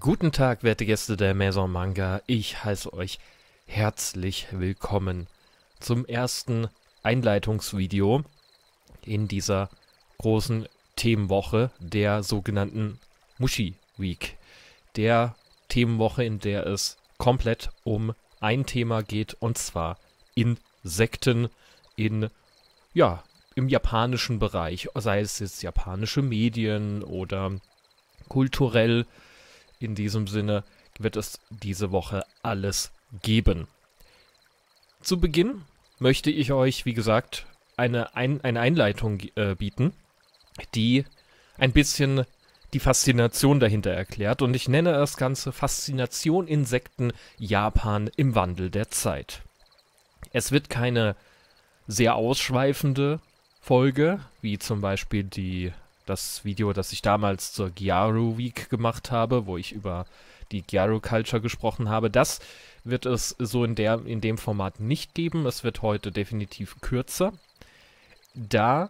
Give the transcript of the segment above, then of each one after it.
Guten Tag, werte Gäste der Maison Manga. Ich heiße euch herzlich willkommen zum ersten Einleitungsvideo in dieser großen Themenwoche der sogenannten Mushi Week. Der Themenwoche, in der es komplett um ein Thema geht, und zwar Insekten im japanischen Bereich, sei es jetzt japanische Medien oder kulturell. In diesem Sinne wird es diese Woche alles geben. Zu Beginn möchte ich euch, wie gesagt, eine Einleitung bieten, die ein bisschen die Faszination dahinter erklärt. Und ich nenne das Ganze Faszination Insekten Japan im Wandel der Zeit. Es wird keine sehr ausschweifende Folge, wie zum Beispiel das Video, das ich damals zur Gyaru Week gemacht habe, wo ich über die Gyaru Culture gesprochen habe. Das wird es so in dem Format nicht geben. Es wird heute definitiv kürzer, da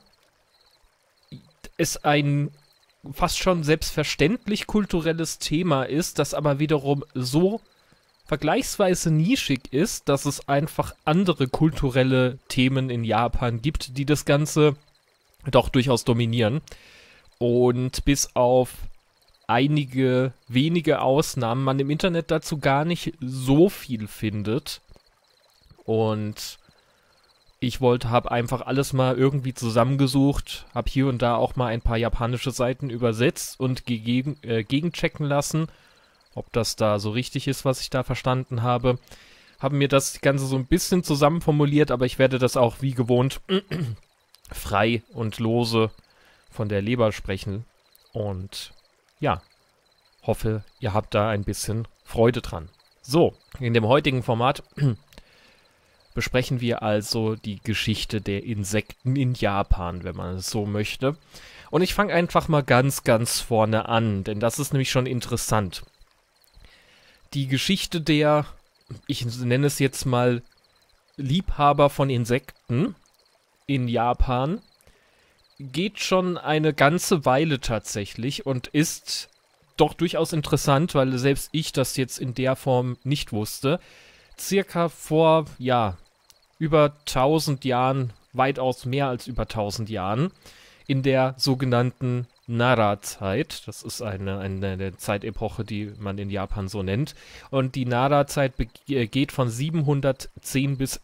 es ein fast schon selbstverständlich kulturelles Thema ist, das aber wiederum so vergleichsweise nischig ist, dass es einfach andere kulturelle Themen in Japan gibt, die das Ganze doch durchaus dominieren. Und bis auf einige wenige Ausnahmen man im Internet dazu gar nicht so viel findet. Und ich habe einfach alles mal irgendwie zusammengesucht, habe hier und da auch mal ein paar japanische Seiten übersetzt und gegenchecken lassen, ob das da so richtig ist, was ich da verstanden habe. Haben mir das Ganze so ein bisschen zusammenformuliert, aber ich werde das auch wie gewohnt frei und lose von der Leber sprechen. Und ja, hoffe, ihr habt da ein bisschen Freude dran. So, in dem heutigen Format besprechen wir also die Geschichte der Insekten in Japan, wenn man es so möchte. Und ich fange einfach mal ganz, ganz vorne an, denn das ist nämlich schon interessant. Die Geschichte der, ich nenne es jetzt mal, Liebhaber von Insekten in Japan geht schon eine ganze Weile tatsächlich und ist doch durchaus interessant, weil selbst ich das jetzt in der Form nicht wusste. Circa vor, über 1000 Jahren, weitaus mehr als über 1000 Jahren, in der sogenannten Nara-Zeit. Das ist eine Zeitepoche, die man in Japan so nennt. Und die Nara-Zeit geht von 710 bis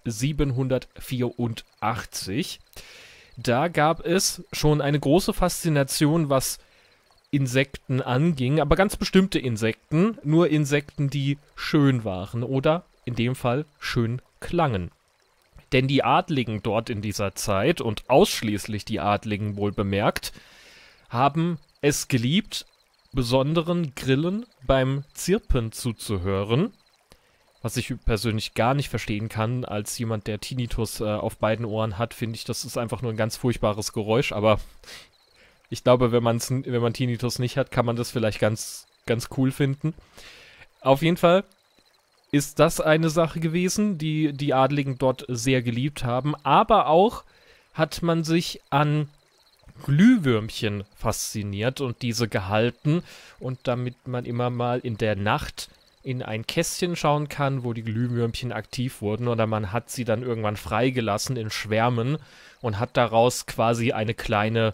784. Da gab es schon eine große Faszination, was Insekten anging, aber ganz bestimmte Insekten, nur Insekten, die schön waren oder in dem Fall schön klangen. Denn die Adligen dort in dieser Zeit, und ausschließlich die Adligen wohl bemerkt, haben es geliebt, besonderen Grillen beim Zirpen zuzuhören. Was ich persönlich gar nicht verstehen kann, als jemand, der Tinnitus auf beiden Ohren hat, finde ich, das ist einfach nur ein ganz furchtbares Geräusch. Aber ich glaube, wenn man Tinnitus nicht hat, kann man das vielleicht ganz, ganz cool finden. Auf jeden Fall ist das eine Sache gewesen, die die Adligen dort sehr geliebt haben. Aber auch hat man sich an Glühwürmchen fasziniert und diese gehalten. Und damit man immer mal in der Nacht in ein Kästchen schauen kann, wo die Glühwürmchen aktiv wurden, oder man hat sie dann irgendwann freigelassen in Schwärmen und hat daraus quasi eine kleine,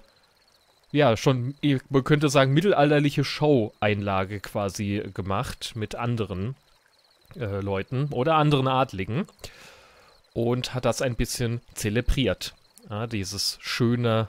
man könnte sagen, mittelalterliche Show-Einlage quasi gemacht mit anderen Leuten oder anderen Adligen und hat das ein bisschen zelebriert. Ja, dieses schöne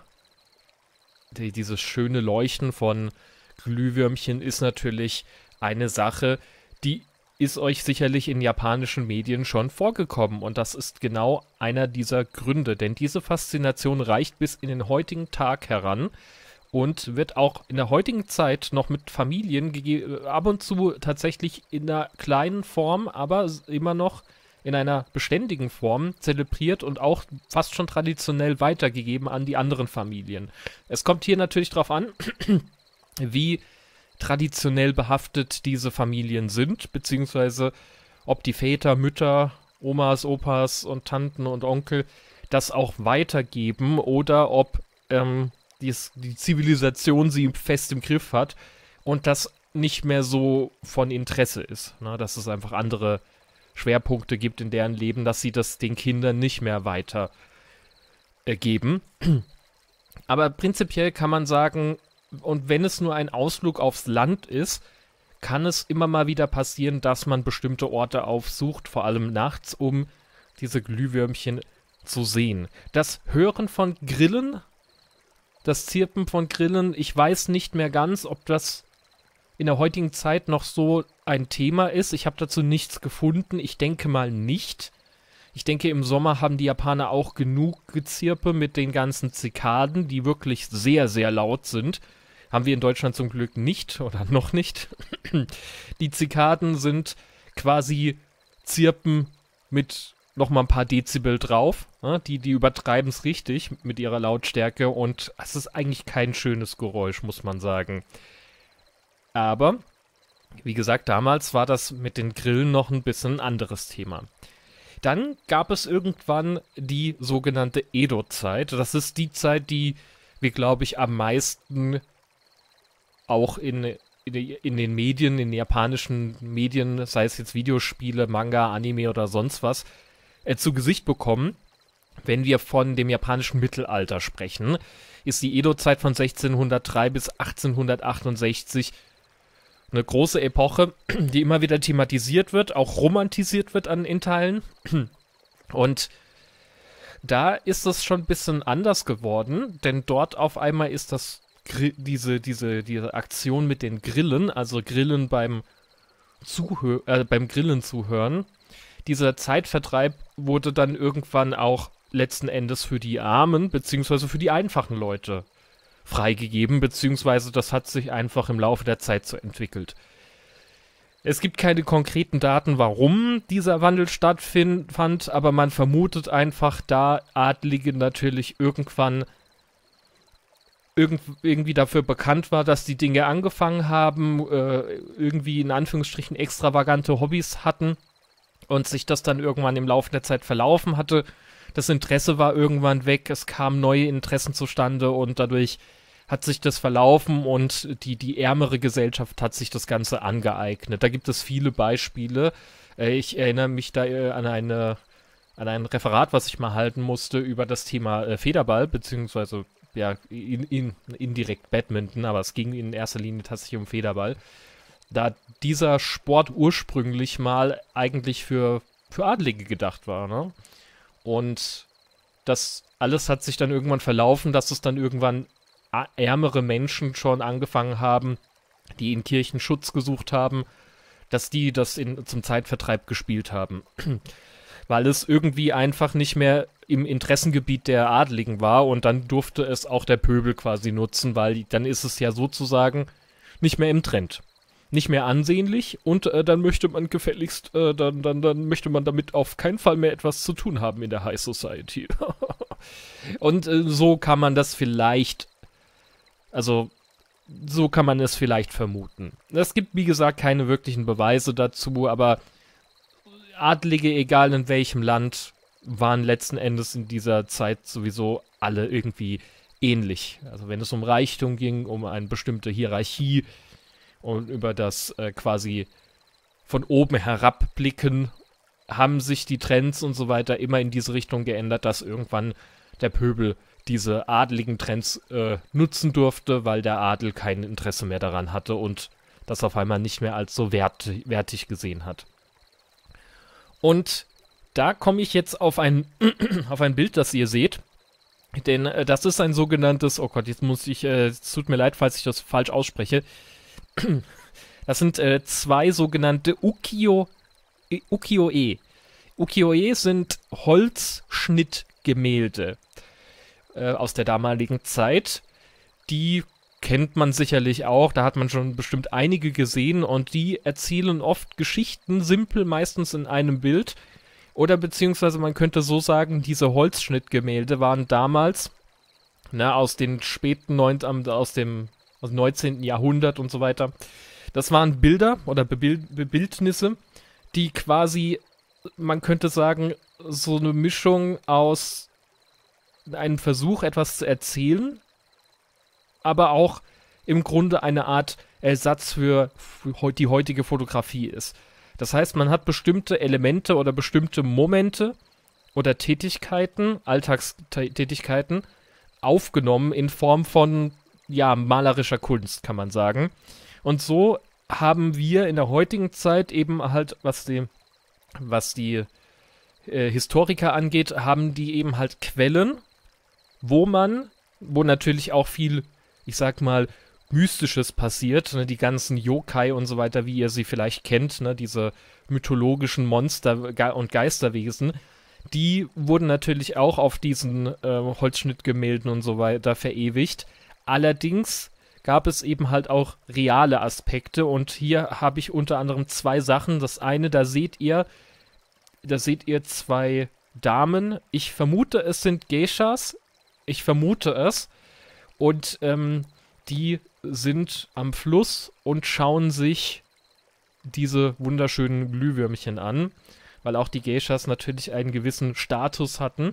Leuchten von Glühwürmchen ist natürlich eine Sache, die ist euch sicherlich in japanischen Medien schon vorgekommen. Und das ist genau einer dieser Gründe. Denn diese Faszination reicht bis in den heutigen Tag heran und wird auch in der heutigen Zeit noch mit Familien ab und zu tatsächlich in einer kleinen Form, aber immer noch in einer beständigen Form zelebriert und auch fast schon traditionell weitergegeben an die anderen Familien. Es kommt hier natürlich darauf an, wie traditionell behaftet diese Familien sind, beziehungsweise ob die Väter, Mütter, Omas, Opas und Tanten und Onkel das auch weitergeben oder ob die Zivilisation sie fest im Griff hat und das nicht mehr so von Interesse ist. Ne? Dass es einfach andere Schwerpunkte gibt in deren Leben, dass sie das den Kindern nicht mehr weiter geben. Aber prinzipiell kann man sagen, und wenn es nur ein Ausflug aufs Land ist, kann es immer mal wieder passieren, dass man bestimmte Orte aufsucht, vor allem nachts, um diese Glühwürmchen zu sehen. Das Hören von Grillen, das Zirpen von Grillen, ich weiß nicht mehr ganz, ob das in der heutigen Zeit noch so ein Thema ist. Ich habe dazu nichts gefunden. Ich denke mal nicht. Ich denke, im Sommer haben die Japaner auch genug Gezirpe mit den ganzen Zikaden, die wirklich sehr, sehr laut sind. Haben wir in Deutschland zum Glück nicht oder noch nicht. Die Zikaden sind quasi Zirpen mit nochmal ein paar Dezibel drauf. Ne? Die übertreiben es richtig mit ihrer Lautstärke und es ist eigentlich kein schönes Geräusch, muss man sagen. Aber, wie gesagt, damals war das mit den Grillen noch ein bisschen ein anderes Thema. Dann gab es irgendwann die sogenannte Edo-Zeit. Das ist die Zeit, die wir, glaube ich, am meisten auch in den Medien, in den japanischen Medien, sei es jetzt Videospiele, Manga, Anime oder sonst was, zu Gesicht bekommen. Wenn wir von dem japanischen Mittelalter sprechen, ist die Edo-Zeit von 1603 bis 1868 eine große Epoche, die immer wieder thematisiert wird, auch romantisiert wird in Teilen. Und da ist es schon ein bisschen anders geworden, denn dort auf einmal ist das diese Aktion mit den Grillen, also Grillen beim Grillen zuhören. Dieser Zeitvertreib wurde dann irgendwann auch letzten Endes für die Armen beziehungsweise für die einfachen Leute freigegeben, beziehungsweise das hat sich einfach im Laufe der Zeit so entwickelt. Es gibt keine konkreten Daten, warum dieser Wandel stattfand, aber man vermutet einfach, da Adlige natürlich irgendwann irgendwie dafür bekannt war, dass die Dinge angefangen haben, irgendwie in Anführungsstrichen extravagante Hobbys hatten und sich das dann irgendwann im Laufe der Zeit verlaufen hatte. Das Interesse war irgendwann weg, es kamen neue Interessen zustande und dadurch hat sich das verlaufen und die ärmere Gesellschaft hat sich das Ganze angeeignet. Da gibt es viele Beispiele. Ich erinnere mich da an ein Referat, was ich mal halten musste über das Thema Federball, beziehungsweise ja, indirekt Badminton, aber es ging in erster Linie tatsächlich um Federball. Da dieser Sport ursprünglich mal eigentlich für Adlige gedacht war, ne? Und das alles hat sich dann irgendwann verlaufen, dass es dann irgendwann ärmere Menschen schon angefangen haben, die in Kirchen Schutz gesucht haben, dass die das zum Zeitvertreib gespielt haben. Weil es irgendwie einfach nicht mehr im Interessengebiet der Adligen war und dann durfte es auch der Pöbel quasi nutzen, weil dann ist es ja sozusagen nicht mehr im Trend. Nicht mehr ansehnlich und dann möchte man gefälligst, dann möchte man damit auf keinen Fall mehr etwas zu tun haben in der High Society. Und so kann man das vielleicht, also so kann man es vielleicht vermuten. Es gibt, wie gesagt, keine wirklichen Beweise dazu, aber Adlige, egal in welchem Land, waren letzten Endes in dieser Zeit sowieso alle irgendwie ähnlich. Also wenn es um Reichtum ging, um eine bestimmte Hierarchie und über das quasi von oben herabblicken, haben sich die Trends und so weiter immer in diese Richtung geändert, dass irgendwann der Pöbel diese adligen Trends nutzen durfte, weil der Adel kein Interesse mehr daran hatte und das auf einmal nicht mehr als so wertig gesehen hat. Und da komme ich jetzt auf ein Bild, das ihr seht. Denn das ist ein sogenanntes, oh Gott, es tut mir leid, falls ich das falsch ausspreche. Das sind zwei sogenannte Ukiyo-e. Ukiyo-e sind Holzschnittgemälde aus der damaligen Zeit. Die kennt man sicherlich auch, da hat man schon bestimmt einige gesehen und die erzählen oft Geschichten, simpel, meistens in einem Bild. Oder beziehungsweise man könnte so sagen, diese Holzschnittgemälde waren damals aus den späten aus dem 19. Jahrhundert und so weiter. Das waren Bilder oder Bebildnisse, die quasi, man könnte sagen, so eine Mischung aus einem Versuch, etwas zu erzählen, aber auch im Grunde eine Art Ersatz für die heutige Fotografie ist. Das heißt, man hat bestimmte Elemente oder bestimmte Momente oder Tätigkeiten, Alltagstätigkeiten, aufgenommen in Form von, ja, malerischer Kunst, kann man sagen. Und so haben wir in der heutigen Zeit eben halt, was die Historiker angeht, haben die eben halt Quellen, wo natürlich auch viel, ich sag mal, Mystisches passiert, ne, die ganzen Yokai und so weiter, wie ihr sie vielleicht kennt, ne, diese mythologischen Monster und Geisterwesen, die wurden natürlich auch auf diesen Holzschnittgemälden und so weiter verewigt. Allerdings gab es eben halt auch reale Aspekte und hier habe ich unter anderem zwei Sachen. Das eine, da seht ihr zwei Damen. Ich vermute, es sind Geishas. Ich vermute es. Und die sind am Fluss und schauen sich diese wunderschönen Glühwürmchen an, weil auch die Geishas natürlich einen gewissen Status hatten.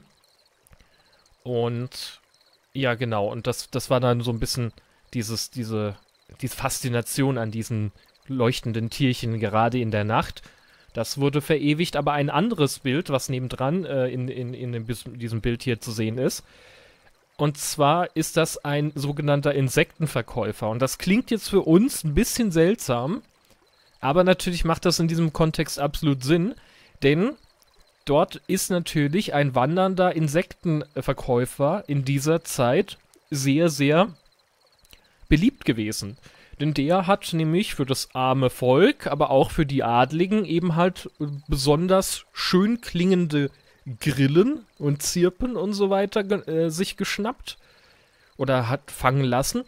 Und ja, genau. Und das war dann so ein bisschen diese Faszination an diesen leuchtenden Tierchen, gerade in der Nacht. Das wurde verewigt, aber ein anderes Bild, was nebendran in diesem Bild hier zu sehen ist. Und zwar ist das ein sogenannter Insektenverkäufer. Und das klingt jetzt für uns ein bisschen seltsam, aber natürlich macht das in diesem Kontext absolut Sinn, denn dort ist natürlich ein wandernder Insektenverkäufer in dieser Zeit sehr, sehr beliebt gewesen. Denn der hat nämlich für das arme Volk, aber auch für die Adligen eben halt besonders schön klingende Grillen und Zirpen und so weiter sich geschnappt oder hat fangen lassen,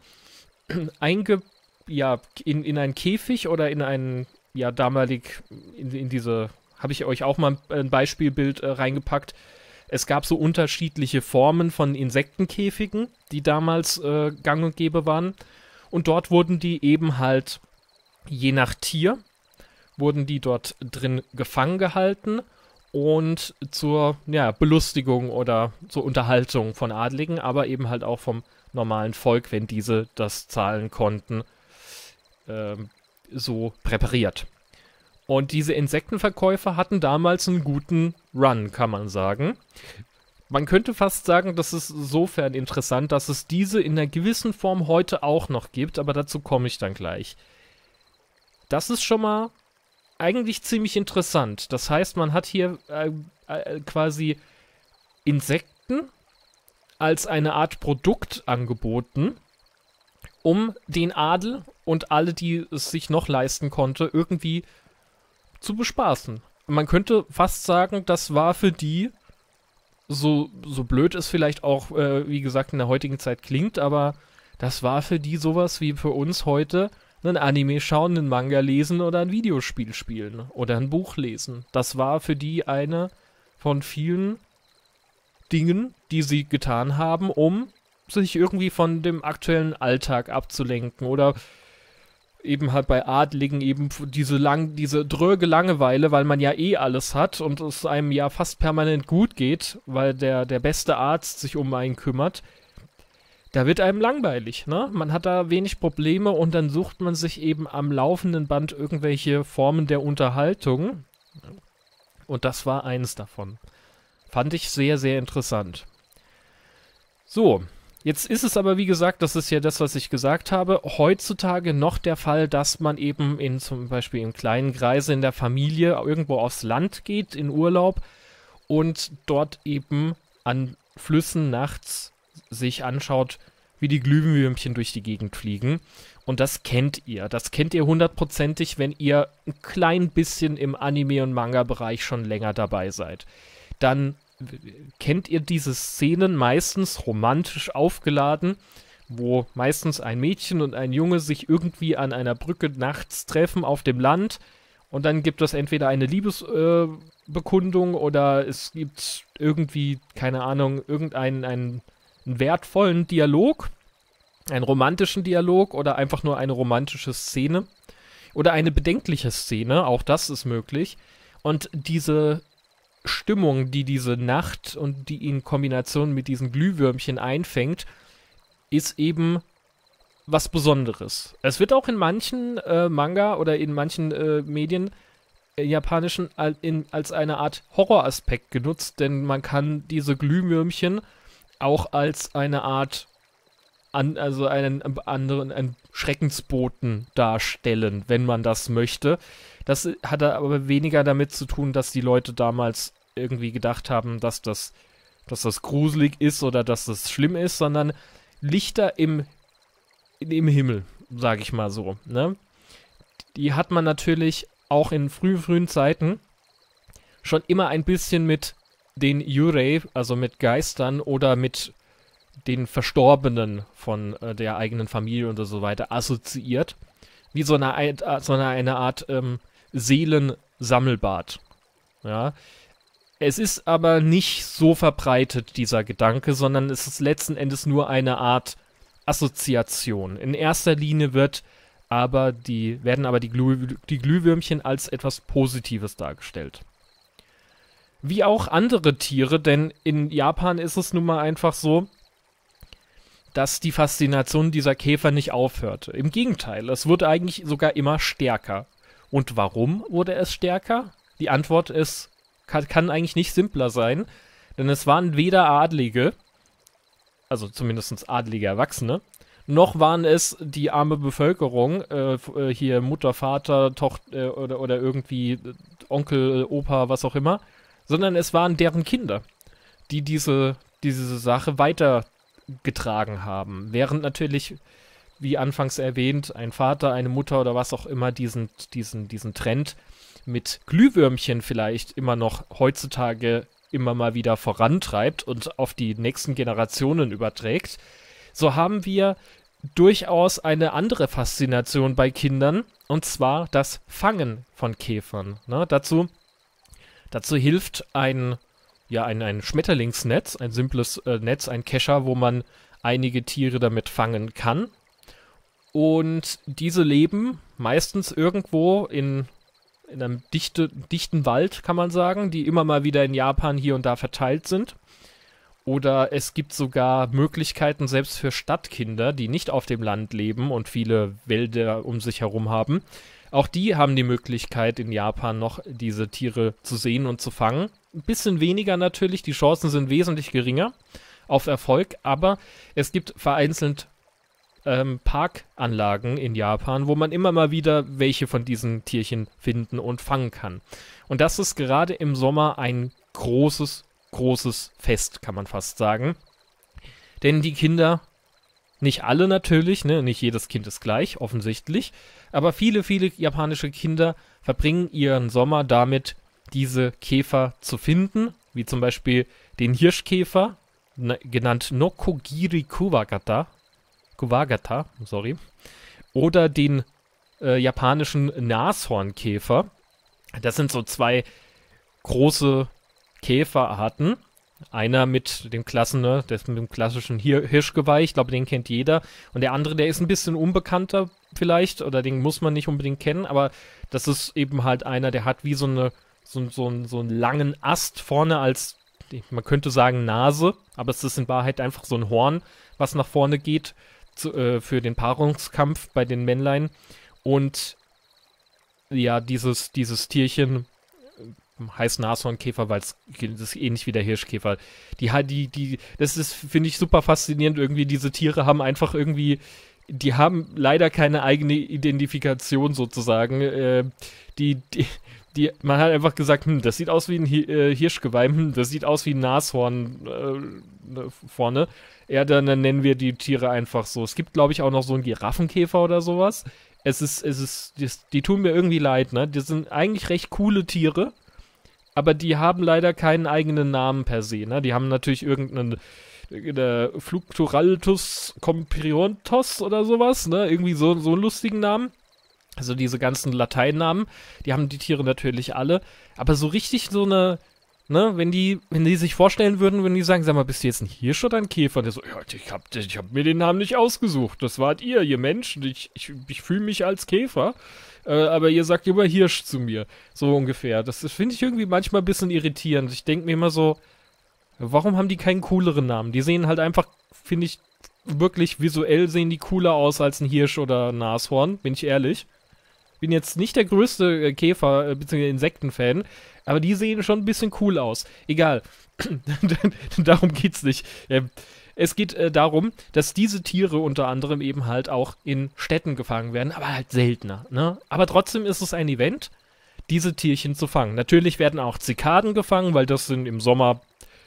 in einen Käfig oder in einen, ja, damalig in diese, habe ich euch auch mal ein Beispielbild reingepackt. Es gab so unterschiedliche Formen von Insektenkäfigen, die damals gang und gäbe waren. Und dort wurden die eben halt, je nach Tier, wurden die dort drin gefangen gehalten und zur, ja, Belustigung oder zur Unterhaltung von Adligen, aber eben halt auch vom normalen Volk, wenn diese das zahlen konnten, so präpariert. Und diese Insektenverkäufer hatten damals einen guten Run, kann man sagen. Man könnte fast sagen, das ist insofern interessant, dass es diese in einer gewissen Form heute auch noch gibt, aber dazu komme ich dann gleich. Das ist schon mal eigentlich ziemlich interessant. Das heißt, man hat hier quasi Insekten als eine Art Produkt angeboten, um den Adel und alle, die es sich noch leisten konnte, irgendwie zu bespaßen. Man könnte fast sagen, das war für die, so blöd es vielleicht auch, wie gesagt, in der heutigen Zeit klingt, aber das war für die sowas wie für uns heute ein Anime schauen, einen Manga lesen oder ein Videospiel spielen oder ein Buch lesen. Das war für die eine von vielen Dingen, die sie getan haben, um sich irgendwie von dem aktuellen Alltag abzulenken oder eben halt bei Adligen eben diese dröge Langeweile, weil man ja eh alles hat und es einem ja fast permanent gut geht, weil der beste Arzt sich um einen kümmert. Da wird einem langweilig, ne? Man hat da wenig Probleme und dann sucht man sich eben am laufenden Band irgendwelche Formen der Unterhaltung. Und das war eines davon. Fand ich sehr, sehr interessant. So, jetzt ist es aber, wie gesagt, das ist ja das, was ich gesagt habe, heutzutage noch der Fall, dass man eben zum Beispiel im kleinen Kreise in der Familie irgendwo aufs Land geht, in Urlaub und dort eben an Flüssen nachts sich anschaut, wie die Glühwürmchen durch die Gegend fliegen. Und das kennt ihr. Das kennt ihr hundertprozentig, wenn ihr ein klein bisschen im Anime- und Manga-Bereich schon länger dabei seid. Dann kennt ihr diese Szenen meistens romantisch aufgeladen, wo meistens ein Mädchen und ein Junge sich irgendwie an einer Brücke nachts treffen auf dem Land und dann gibt es entweder eine Liebesbekundung oder es gibt irgendwie, keine Ahnung, einen wertvollen Dialog, einen romantischen Dialog oder einfach nur eine romantische Szene oder eine bedenkliche Szene, auch das ist möglich. Und diese Stimmung, die diese Nacht und die in Kombination mit diesen Glühwürmchen einfängt, ist eben was Besonderes. Es wird auch in manchen Manga oder in manchen Medien japanischen als eine Art Horroraspekt genutzt, denn man kann diese Glühwürmchen auch als eine Art also einen Schreckensboten darstellen, wenn man das möchte. Das hat aber weniger damit zu tun, dass die Leute damals irgendwie gedacht haben, dass das gruselig ist oder dass das schlimm ist, sondern Lichter im Himmel, sage ich mal so. Ne? Die hat man natürlich auch in frühen Zeiten schon immer ein bisschen mit den Yurei, also mit Geistern oder mit den Verstorbenen von der eigenen Familie und so weiter assoziiert. Wie so eine Art Seelensammelbad. Ja. Es ist aber nicht so verbreitet, dieser Gedanke, sondern es ist letzten Endes nur eine Art Assoziation. In erster Linie werden aber die Glühwürmchen als etwas Positives dargestellt. Wie auch andere Tiere, denn in Japan ist es nun mal einfach so, dass die Faszination dieser Käfer nicht aufhörte. Im Gegenteil, es wurde eigentlich sogar immer stärker. Und warum wurde es stärker? Die Antwort ist, kann eigentlich nicht simpler sein, denn es waren weder Adlige, also zumindest adlige Erwachsene, noch waren es die arme Bevölkerung, hier Mutter, Vater, Tochter oder irgendwie Onkel, Opa, was auch immer, sondern es waren deren Kinder, die diese Sache weitergetragen haben. Während natürlich, wie anfangs erwähnt, ein Vater, eine Mutter oder was auch immer diesen Trend mit Glühwürmchen vielleicht immer noch heutzutage immer mal wieder vorantreibt und auf die nächsten Generationen überträgt, so haben wir durchaus eine andere Faszination bei Kindern, und zwar das Fangen von Käfern. Ne? Dazu hilft ein Schmetterlingsnetz, ein simples Netz, ein Kescher, wo man einige Tiere damit fangen kann. Und diese leben meistens irgendwo in einem dichten Wald, kann man sagen, die immer mal wieder in Japan hier und da verteilt sind. Oder es gibt sogar Möglichkeiten, selbst für Stadtkinder, die nicht auf dem Land leben und viele Wälder um sich herum haben. Auch die haben die Möglichkeit, in Japan noch diese Tiere zu sehen und zu fangen. Ein bisschen weniger natürlich, die Chancen sind wesentlich geringer auf Erfolg, aber es gibt vereinzelt Parkanlagen in Japan, wo man immer mal wieder welche von diesen Tierchen finden und fangen kann. Und das ist gerade im Sommer ein großes Fest, kann man fast sagen. Denn die Kinder, nicht alle natürlich, ne, nicht jedes Kind ist gleich, offensichtlich, aber viele japanische Kinder verbringen ihren Sommer damit, diese Käfer zu finden, wie zum Beispiel den Hirschkäfer, genannt Nokogiri Kuwagata, oder den japanischen Nashornkäfer. Das sind so zwei große Käferarten. Einer mit dem klassischen Hirschgeweih, ich glaube, den kennt jeder. Und der andere, der ist ein bisschen unbekannter vielleicht, oder den muss man nicht unbedingt kennen, aber das ist eben halt einer, der hat wie so einen langen Ast vorne als, man könnte sagen, Nase, aber es ist in Wahrheit einfach so ein Horn, was nach vorne geht, für den Paarungskampf bei den Männlein. Und ja, dieses Tierchen heißt Nashornkäfer, weil das ist ähnlich wie der Hirschkäfer. Das ist, finde ich, super faszinierend. Irgendwie, diese Tiere haben einfach irgendwie, die haben leider keine eigene Identifikation sozusagen. Man hat einfach gesagt, das sieht aus wie ein Hirschgeweih, das sieht aus wie ein Nashorn vorne. Ja, dann nennen wir die Tiere einfach so. Es gibt, glaube ich, auch noch so einen Giraffenkäfer oder sowas. Die tun mir irgendwie leid, ne? Die sind eigentlich recht coole Tiere, aber die haben leider keinen eigenen Namen per se, ne? Die haben natürlich irgendeinen Flucturaltus compriontos oder sowas, ne? Irgendwie so einen lustigen Namen. Also diese ganzen Lateinnamen, die haben die Tiere natürlich alle, aber so richtig so eine, ne, wenn die sich vorstellen würden, wenn die sagen, sag mal, bist du jetzt ein Hirsch oder ein Käfer? Der so, ja, ich hab mir den Namen nicht ausgesucht, das wart ihr Menschen, ich fühle mich als Käfer, aber ihr sagt immer Hirsch zu mir, so ungefähr. Das finde ich irgendwie manchmal ein bisschen irritierend. Ich denke mir immer so, warum haben die keinen cooleren Namen? Die sehen halt einfach, finde ich, wirklich visuell sehen die cooler aus als ein Hirsch oder ein Nashorn, bin ich ehrlich. Bin jetzt nicht der größte Käfer- bzw. Insektenfan, aber die sehen schon ein bisschen cool aus. Egal. Darum geht's nicht. Es geht darum, dass diese Tiere unter anderem eben halt auch in Städten gefangen werden, aber halt seltener. Ne? Aber trotzdem ist es ein Event, diese Tierchen zu fangen. Natürlich werden auch Zikaden gefangen, weil das sind im Sommer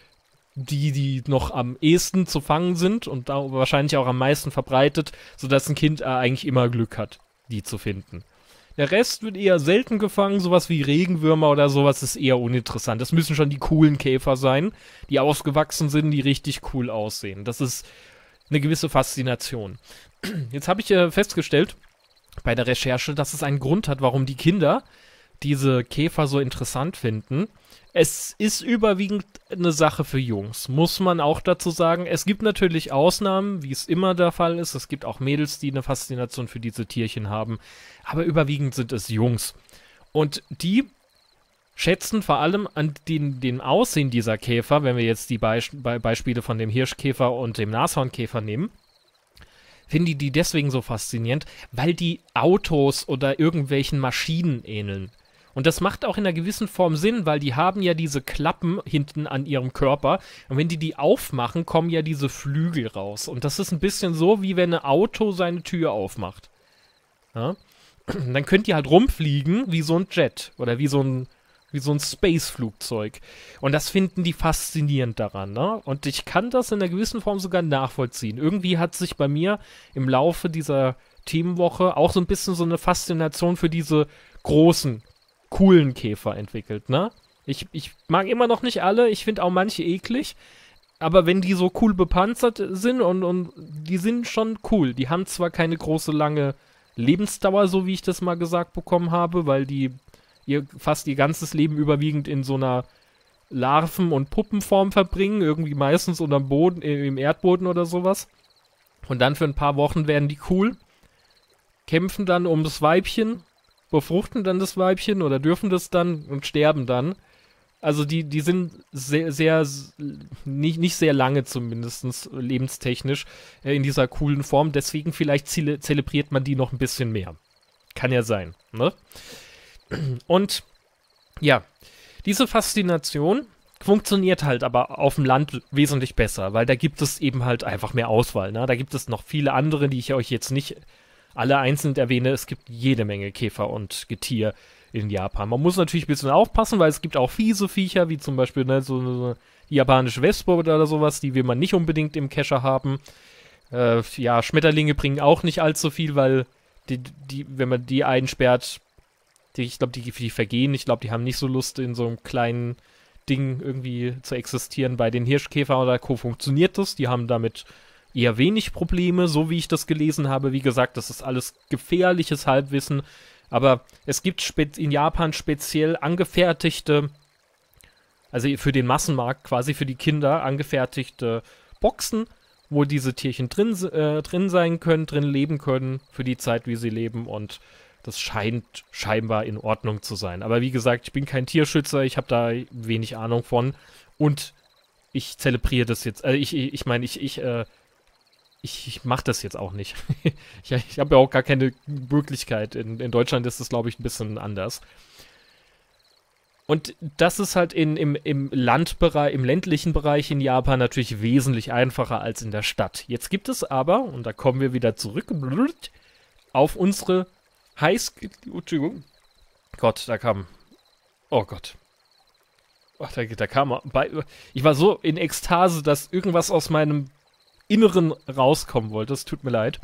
die noch am ehesten zu fangen sind und da wahrscheinlich auch am meisten verbreitet, sodass ein Kind eigentlich immer Glück hat, die zu finden. Der Rest wird eher selten gefangen, sowas wie Regenwürmer oder sowas ist eher uninteressant. Das müssen schon die coolen Käfer sein, die ausgewachsen sind, die richtig cool aussehen. Das ist eine gewisse Faszination. Jetzt habe ich festgestellt bei der Recherche, dass es einen Grund hat, warum die Kinder diese Käfer so interessant finden. Es ist überwiegend eine Sache für Jungs, muss man auch dazu sagen. Es gibt natürlich Ausnahmen, wie es immer der Fall ist. Es gibt auch Mädels, die eine Faszination für diese Tierchen haben. Aber überwiegend sind es Jungs. Und die schätzen vor allem an den Aussehen dieser Käfer, wenn wir jetzt die Beispiele von dem Hirschkäfer und dem Nashornkäfer nehmen, finden die deswegen so faszinierend, weil die Autos oder irgendwelchen Maschinen ähneln. Und das macht auch in einer gewissen Form Sinn, weil die haben ja diese Klappen hinten an ihrem Körper. Und wenn die aufmachen, kommen ja diese Flügel raus. Und das ist ein bisschen so, wie wenn ein Auto seine Tür aufmacht. Ja? Dann könnt ihr halt rumfliegen wie so ein Jet oder wie so ein Space-Flugzeug. Und das finden die faszinierend daran. Ne? Und ich kann das in einer gewissen Form sogar nachvollziehen. Irgendwie hat sich bei mir im Laufe dieser Themenwoche auch so ein bisschen so eine Faszination für diese großen coolen Käfer entwickelt, ne? Ich mag immer noch nicht alle, ich finde auch manche eklig, aber wenn die so cool bepanzert sind und die sind schon cool. Die haben zwar keine große, lange Lebensdauer, so wie ich das mal gesagt bekommen habe, weil die fast ihr ganzes Leben überwiegend in so einer Larven- und Puppenform verbringen, irgendwie meistens unterm Boden, im Erdboden oder sowas. Und dann für ein paar Wochen werden die cool, kämpfen dann um das Weibchen, befruchten dann das Weibchen oder dürfen das dann und sterben dann. Also die sind nicht sehr lange zumindest lebenstechnisch in dieser coolen Form. Deswegen vielleicht zelebriert man die noch ein bisschen mehr. Kann ja sein, ne? Und ja, diese Faszination funktioniert halt aber auf dem Land wesentlich besser, weil da gibt es eben halt einfach mehr Auswahl, ne? Da gibt es noch viele andere, die ich euch jetzt nicht alle einzeln erwähne. Es gibt jede Menge Käfer und Getier in Japan. Man muss natürlich ein bisschen aufpassen, weil es gibt auch fiese Viecher, wie zum Beispiel so die japanische Wespe oder sowas, die will man nicht unbedingt im Kescher haben. Ja, Schmetterlinge bringen auch nicht allzu viel, weil wenn man die einsperrt, ich glaube, die vergehen. Ich glaube, die haben nicht so Lust, in so einem kleinen Ding irgendwie zu existieren. Bei den Hirschkäfer oder Co. funktioniert das. Die haben damit eher wenig Probleme, so wie ich das gelesen habe. Wie gesagt, das ist alles gefährliches Halbwissen. Aber es gibt in Japan speziell angefertigte, also für den Massenmarkt quasi für die Kinder angefertigte Boxen, wo diese Tierchen drin sein können, drin leben können, für die Zeit, wie sie leben. Und das scheint scheinbar in Ordnung zu sein. Aber wie gesagt, ich bin kein Tierschützer, ich habe da wenig Ahnung von. Und ich zelebriere das jetzt. Ich mache das jetzt auch nicht. Ich habe ja auch gar keine Möglichkeit. In Deutschland ist das, glaube ich, ein bisschen anders. Und das ist halt im Landbereich, im ländlichen Bereich in Japan natürlich wesentlich einfacher als in der Stadt. Jetzt gibt es aber, und da kommen wir wieder zurück, auf unsere Entschuldigung. Gott, da kam. Oh Gott. Ach, da kam. Ich war so in Ekstase, dass irgendwas aus meinem Inneren rauskommen wollte. Es tut mir leid.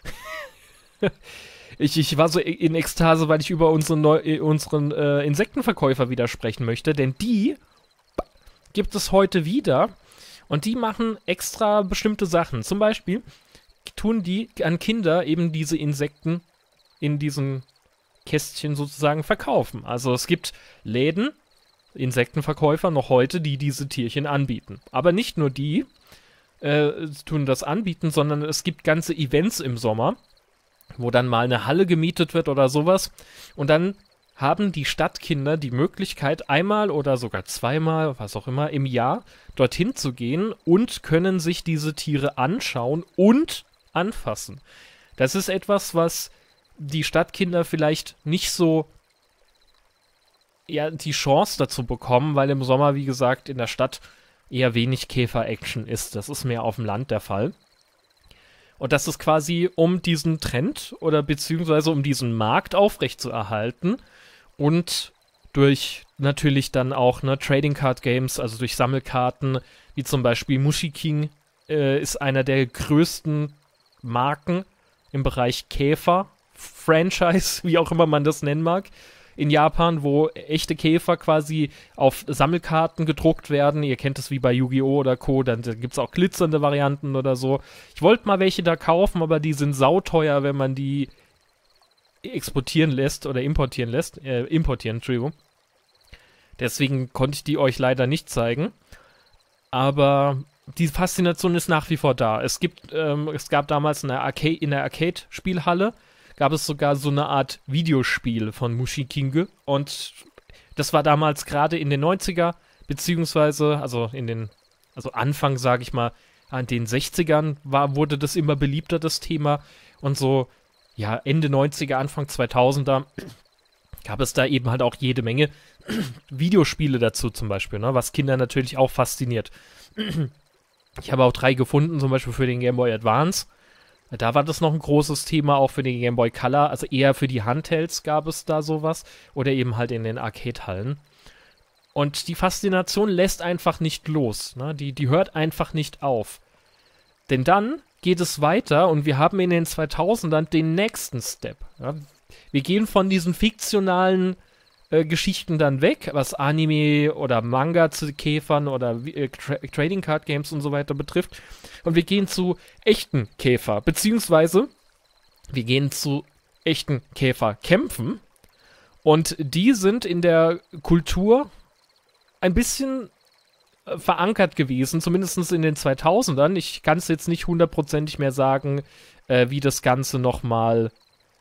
Ich war so in Ekstase, weil ich über unseren Insektenverkäufer wieder sprechen möchte, denn die gibt es heute wieder und die machen extra bestimmte Sachen. Zum Beispiel tun die an Kinder eben diese Insekten in diesen Kästchen sozusagen verkaufen. Also es gibt Läden, Insektenverkäufer noch heute, die diese Tierchen anbieten. Aber nicht nur die tun das anbieten, sondern es gibt ganze Events im Sommer, wo dann mal eine Halle gemietet wird oder sowas. Und dann haben die Stadtkinder die Möglichkeit, einmal oder sogar zweimal, was auch immer, im Jahr dorthin zu gehen und können sich diese Tiere anschauen und anfassen. Das ist etwas, was die Stadtkinder vielleicht nicht so die Chance dazu bekommen, weil im Sommer, wie gesagt, in der Stadt eher wenig Käfer-Action ist. Das ist mehr auf dem Land der Fall. Und das ist quasi, um diesen Trend oder beziehungsweise um diesen Markt aufrechtzuerhalten und durch natürlich dann auch Trading Card Games, also durch Sammelkarten, wie zum Beispiel Mushiking, ist einer der größten Marken im Bereich Käfer-Franchise, wie auch immer man das nennen mag, in Japan, wo echte Käfer quasi auf Sammelkarten gedruckt werden. Ihr kennt es wie bei Yu-Gi-Oh! Oder Co., dann gibt es auch glitzernde Varianten oder so. Ich wollte mal welche da kaufen, aber die sind sauteuer, wenn man die exportieren lässt oder importieren, Entschuldigung. Deswegen konnte ich die euch leider nicht zeigen. Aber die Faszination ist nach wie vor da. Es gab damals in der Arcade-Spielhalle gab es sogar so eine Art Videospiel von Mushikinge und das war damals gerade in den 90er, beziehungsweise, also Anfang, sage ich mal, an den 60ern wurde das immer beliebter, das Thema, und so, ja, Ende 90er, Anfang 2000er gab es da eben halt auch jede Menge Videospiele dazu zum Beispiel, ne, was Kinder natürlich auch fasziniert. Ich habe auch 3 gefunden, zum Beispiel für den Game Boy Advance. Da war das noch ein großes Thema, auch für den Game Boy Color, also eher für die Handhelds gab es da sowas oder eben halt in den Arcade-Hallen. Und die Faszination lässt einfach nicht los, ne? Die hört einfach nicht auf. Denn dann geht es weiter und wir haben in den 2000ern den nächsten Step. Ja? Wir gehen von diesen fiktionalen Geschichten dann weg, was Anime oder Manga zu Käfern oder Trading Card Games und so weiter betrifft. Und wir gehen zu echten Käfer, beziehungsweise wir gehen zu echten Käferkämpfen. Und die sind in der Kultur ein bisschen verankert gewesen, zumindest in den 2000ern. Ich kann es jetzt nicht hundertprozentig mehr sagen, wie das Ganze nochmal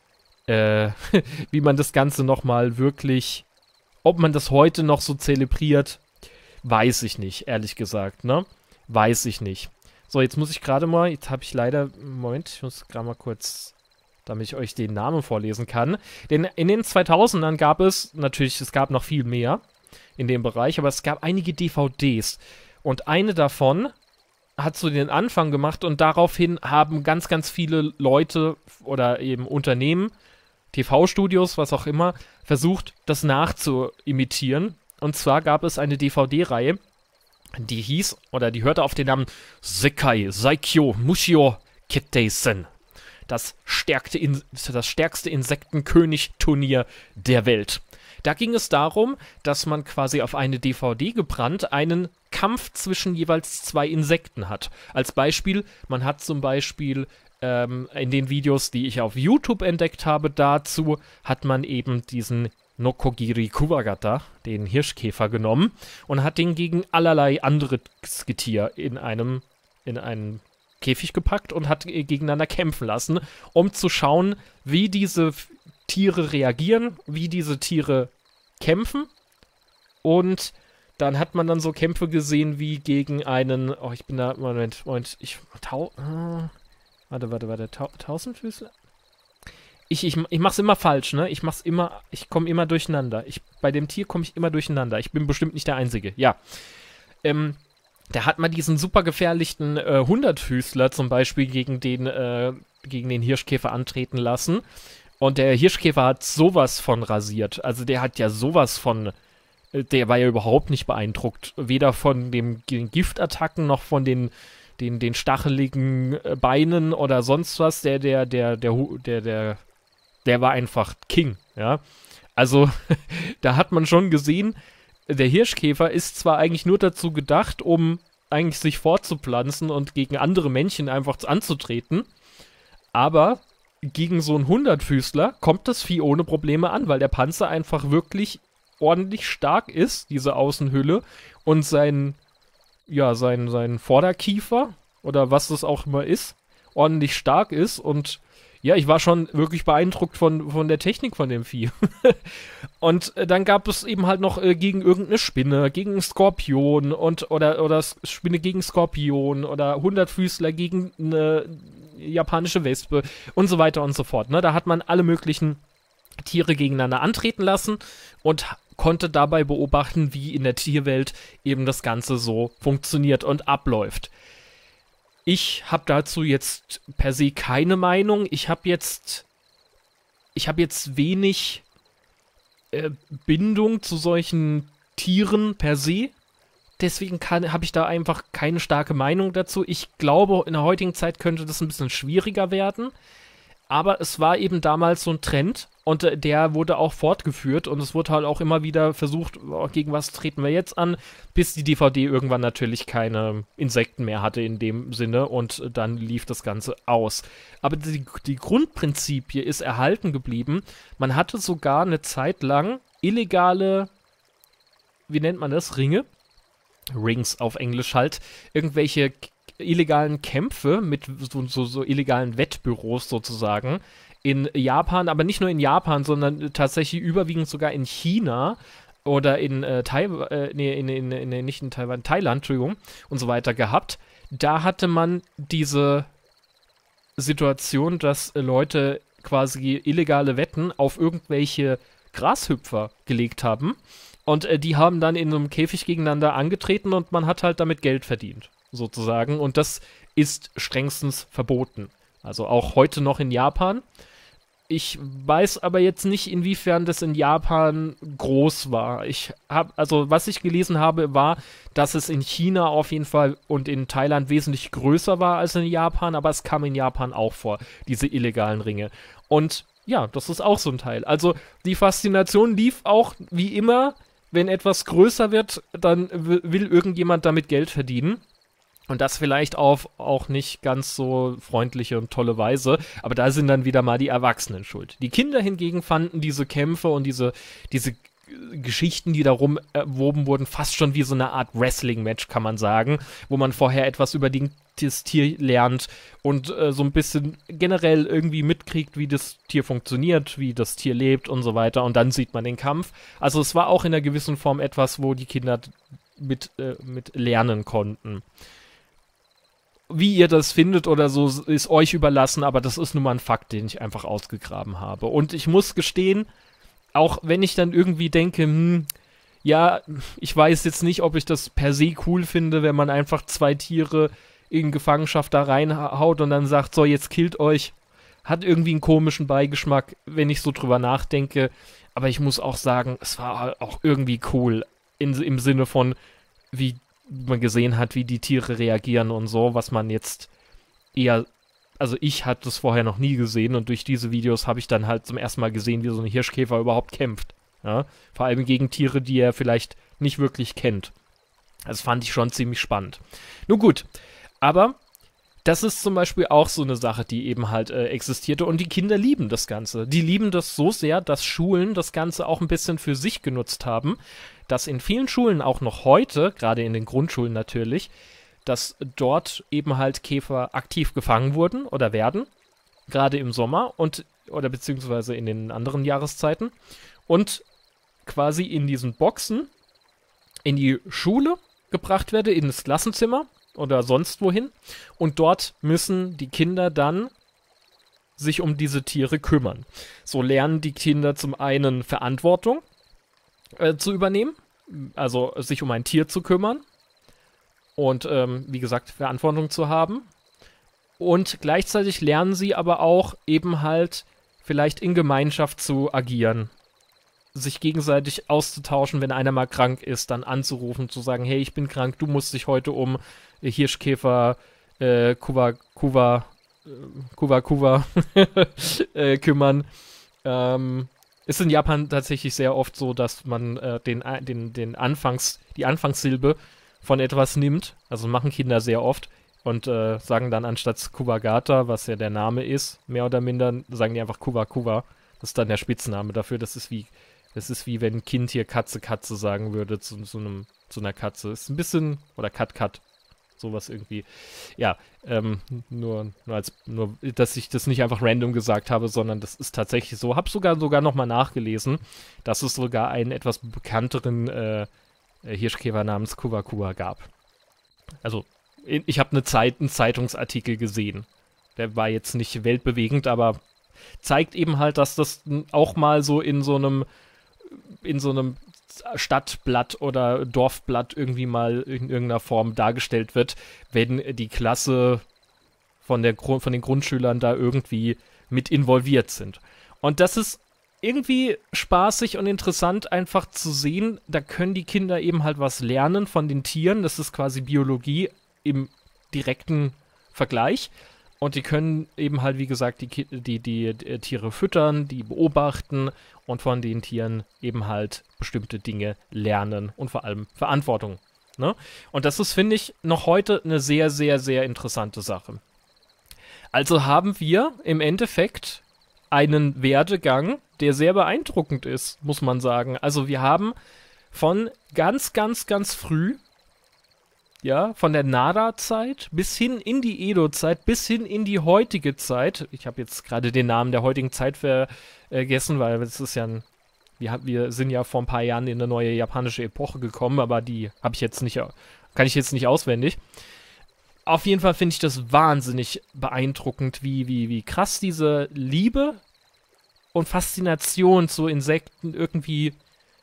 wie man das Ganze nochmal wirklich, ob man das heute noch so zelebriert, weiß ich nicht, ehrlich gesagt, ne? Weiß ich nicht. So, jetzt muss ich gerade mal, jetzt habe ich leider, Moment, ich muss gerade mal kurz, damit ich euch den Namen vorlesen kann. Denn in den 2000ern gab es, natürlich, es gab noch viel mehr in dem Bereich, aber es gab einige DVDs. Und eine davon hat so den Anfang gemacht und daraufhin haben ganz, ganz viele Leute oder eben Unternehmen, TV-Studios, was auch immer, versucht, das nachzuimitieren. Und zwar gab es eine DVD-Reihe, die hieß, oder die hörte auf den Namen Sekai Saikyo Mushio Ketteisen. Das stärkste Insektenkönig-Turnier der Welt. Da ging es darum, dass man quasi auf eine DVD gebrannt einen Kampf zwischen jeweils 2 Insekten hat. Als Beispiel, man hat zum Beispiel in den Videos, die ich auf YouTube entdeckt habe, dazu hat man eben diesen Nokogiri Kuwagata, den Hirschkäfer, genommen und hat den gegen allerlei anderes Getier in einen Käfig gepackt und hat gegeneinander kämpfen lassen, um zu schauen, wie diese Tiere reagieren, wie diese Tiere kämpfen. Und dann hat man dann so Kämpfe gesehen wie gegen einen, oh, ich bin da, Moment, Tausendfüßler? Ich mach's immer falsch, ne? Ich komme immer durcheinander. Bei dem Tier komme ich immer durcheinander. Ich bin bestimmt nicht der Einzige. Ja. Da hat man diesen super gefährlichen Hundertfüßler zum Beispiel gegen den Hirschkäfer antreten lassen. Und der Hirschkäfer hat sowas von rasiert. Also der hat ja sowas von, der war ja überhaupt nicht beeindruckt. Weder von den Giftattacken noch von den stacheligen Beinen oder sonst was. Der war einfach King, ja. Also, da hat man schon gesehen, der Hirschkäfer ist zwar eigentlich nur dazu gedacht, um eigentlich sich fortzupflanzen und gegen andere Männchen einfach anzutreten, aber gegen so einen Hundertfüßler kommt das Vieh ohne Probleme an, weil der Panzer einfach wirklich ordentlich stark ist, diese Außenhülle, und sein Vorderkiefer oder was das auch immer ist, ordentlich stark ist und Ja, ich war schon wirklich beeindruckt von der Technik von dem Vieh. Und dann gab es eben halt noch gegen irgendeine Spinne, gegen einen Skorpion oder Spinne gegen Skorpion oder Hundertfüßler gegen eine japanische Wespe und so weiter und so fort. Ne? Da hat man alle möglichen Tiere gegeneinander antreten lassen und konnte dabei beobachten, wie in der Tierwelt eben das Ganze so funktioniert und abläuft. Ich habe dazu jetzt per se keine Meinung. Ich habe jetzt wenig Bindung zu solchen Tieren per se. Deswegen habe ich da einfach keine starke Meinung dazu. Ich glaube, in der heutigen Zeit könnte das ein bisschen schwieriger werden. Aber es war eben damals so ein Trend und der wurde auch fortgeführt und es wurde halt auch immer wieder versucht, gegen was treten wir jetzt an, bis die DVD irgendwann natürlich keine Insekten mehr hatte in dem Sinne und dann lief das Ganze aus. Aber die Grundprinzipie ist erhalten geblieben. Man hatte sogar eine Zeit lang illegale, wie nennt man das, Ringe? Rings auf Englisch halt, irgendwelche illegalen Kämpfe mit so illegalen Wettbüros sozusagen in Japan, aber nicht nur in Japan, sondern tatsächlich überwiegend sogar in China oder in Taiwan, nicht in Taiwan, Thailand, Entschuldigung, und so weiter gehabt. Da hatte man diese Situation, dass Leute quasi illegale Wetten auf irgendwelche Grashüpfer gelegt haben und die haben dann in einem Käfig gegeneinander angetreten und man hat halt damit Geld verdient, sozusagen. Und das ist strengstens verboten. Also auch heute noch in Japan. Ich weiß aber jetzt nicht, inwiefern das in Japan groß war. Was ich gelesen habe, war, dass es in China auf jeden Fall und in Thailand wesentlich größer war als in Japan, aber es kam in Japan auch vor, diese illegalen Ringe. Und ja, das ist auch so ein Teil. Also die Faszination lief auch wie immer, wenn etwas größer wird, dann will irgendjemand damit Geld verdienen. Und das vielleicht auf auch nicht ganz so freundliche und tolle Weise. Aber da sind dann wieder mal die Erwachsenen schuld. Die Kinder hingegen fanden diese Kämpfe und diese Geschichten, die darum erwoben wurden, fast schon wie so eine Art Wrestling-Match, kann man sagen. Wo man vorher etwas über das Tier lernt und so ein bisschen generell irgendwie mitkriegt, wie das Tier funktioniert, wie das Tier lebt und so weiter. Und dann sieht man den Kampf. Also es war auch in einer gewissen Form etwas, wo die Kinder mit lernen konnten. Wie ihr das findet oder so, ist euch überlassen, aber das ist nun mal ein Fakt, den ich einfach ausgegraben habe. Und ich muss gestehen, auch wenn ich dann irgendwie denke, ja, ich weiß jetzt nicht, ob ich das per se cool finde, wenn man einfach zwei Tiere in Gefangenschaft da reinhaut und dann sagt, so, jetzt killt euch. Hat irgendwie einen komischen Beigeschmack, wenn ich so drüber nachdenke. Aber ich muss auch sagen, es war auch irgendwie cool. Im Sinne von, wie man gesehen hat, wie die Tiere reagieren und so, was man jetzt eher, also ich hatte das vorher noch nie gesehen und durch diese Videos habe ich dann halt zum ersten Mal gesehen, wie so ein Hirschkäfer überhaupt kämpft. Ja? Vor allem gegen Tiere, die er vielleicht nicht wirklich kennt. Das fand ich schon ziemlich spannend. Nun gut, aber das ist zum Beispiel auch so eine Sache, die eben halt existierte und die Kinder lieben das Ganze. Die lieben das so sehr, dass Schulen das Ganze auch ein bisschen für sich genutzt haben, dass in vielen Schulen auch noch heute, gerade in den Grundschulen natürlich, dass dort eben halt Käfer aktiv gefangen wurden oder werden, gerade im Sommer oder beziehungsweise in den anderen Jahreszeiten und quasi in diesen Boxen in die Schule gebracht werde, in das Klassenzimmer oder sonst wohin und dort müssen die Kinder dann sich um diese Tiere kümmern. So lernen die Kinder zum einen Verantwortung zu übernehmen, also sich um ein Tier zu kümmern und wie gesagt Verantwortung zu haben und gleichzeitig lernen sie aber auch eben halt vielleicht in Gemeinschaft zu agieren, sich gegenseitig auszutauschen, wenn einer mal krank ist, dann anzurufen, zu sagen, hey, ich bin krank, du musst dich heute um Hirschkäfer Kuwa kümmern. Ist in Japan tatsächlich sehr oft so, dass man die Anfangssilbe von etwas nimmt. Also machen Kinder sehr oft und sagen dann anstatt Kuwagata, was ja der Name ist, mehr oder minder, sagen die einfach Kuwa. Das ist dann der Spitzname dafür. Das ist wie wenn ein Kind hier Katze sagen würde zu einer Katze. Ist ein bisschen, oder Kat. sowas irgendwie. Ja, nur, dass ich das nicht einfach random gesagt habe, sondern das ist tatsächlich so. Hab sogar nochmal nachgelesen, dass es sogar einen etwas bekannteren Hirschkäfer namens Kuwa gab. Also, ich habe einen Zeitungsartikel gesehen. Der war jetzt nicht weltbewegend, aber zeigt eben halt, dass das auch mal so in so einem Stadtblatt oder Dorfblatt irgendwie mal in irgendeiner Form dargestellt wird, wenn die Klasse von den Grundschülern da irgendwie mit involviert sind. Und das ist irgendwie spaßig und interessant einfach zu sehen, da können die Kinder eben halt was lernen von den Tieren, das ist quasi Biologie im direkten Vergleich. Und die können eben halt, wie gesagt, die Tiere füttern, die beobachten und von den Tieren eben halt bestimmte Dinge lernen und vor allem Verantwortung. Ne? Und das ist, finde ich, noch heute eine sehr, sehr, sehr interessante Sache. Also haben wir im Endeffekt einen Werdegang, der sehr beeindruckend ist, muss man sagen. Also wir haben von ganz, ganz, ganz früh, ja, von der Nara-Zeit bis hin in die Edo-Zeit, bis hin in die heutige Zeit. Ich habe jetzt gerade den Namen der heutigen Zeit vergessen, weil es ist ja wir sind ja vor ein paar Jahren in eine neue japanische Epoche gekommen, aber die kann ich jetzt nicht auswendig. Auf jeden Fall finde ich das wahnsinnig beeindruckend, wie krass diese Liebe und Faszination zu Insekten irgendwie